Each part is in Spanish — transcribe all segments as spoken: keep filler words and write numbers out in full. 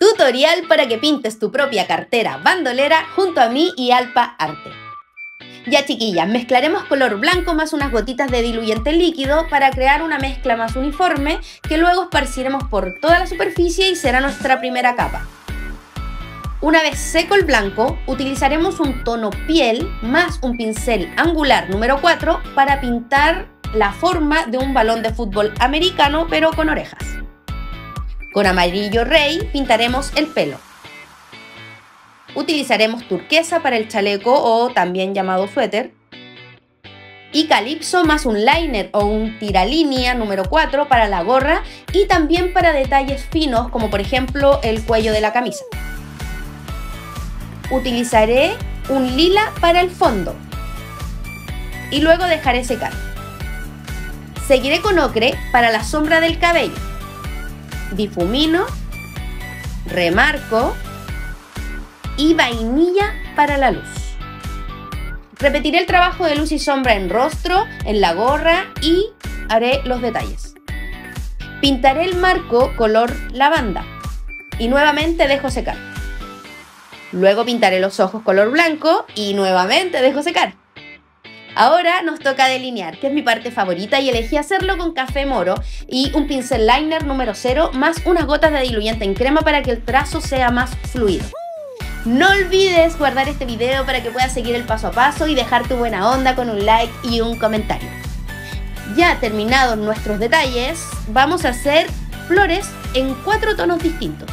Tutorial para que pintes tu propia cartera bandolera junto a mí y Alpa Arte. Ya chiquillas, mezclaremos color blanco más unas gotitas de diluyente líquido para crear una mezcla más uniforme que luego esparciremos por toda la superficie y será nuestra primera capa. Una vez seco el blanco, utilizaremos un tono piel más un pincel angular número cuatro para pintar la forma de un balón de fútbol americano pero con orejas. Con amarillo rey pintaremos el pelo. Utilizaremos turquesa para el chaleco o también llamado suéter. Y calipso más un liner o un tiralínea número cuatro para la gorra y también para detalles finos como por ejemplo el cuello de la camisa. Utilizaré un lila para el fondo y luego dejaré secar. Seguiré con ocre para la sombra del cabello. Difumino, remarco y vainilla para la luz. Repetiré el trabajo de luz y sombra en rostro, en la gorra y haré los detalles. Pintaré el marco color lavanda y nuevamente dejo secar. Luego pintaré los ojos color blanco y nuevamente dejo secar. Ahora nos toca delinear, que es mi parte favorita, y elegí hacerlo con café moro y un pincel liner número cero más unas gotas de diluyente en crema para que el trazo sea más fluido. No olvides guardar este video para que puedas seguir el paso a paso y dejar tu buena onda con un like y un comentario. Ya terminados nuestros detalles, vamos a hacer flores en cuatro tonos distintos.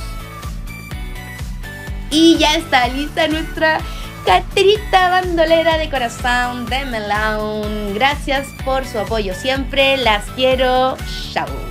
Y ya está lista nuestra carterita bandolera de corazón de melón. Gracias por su apoyo siempre. Las quiero. Chao.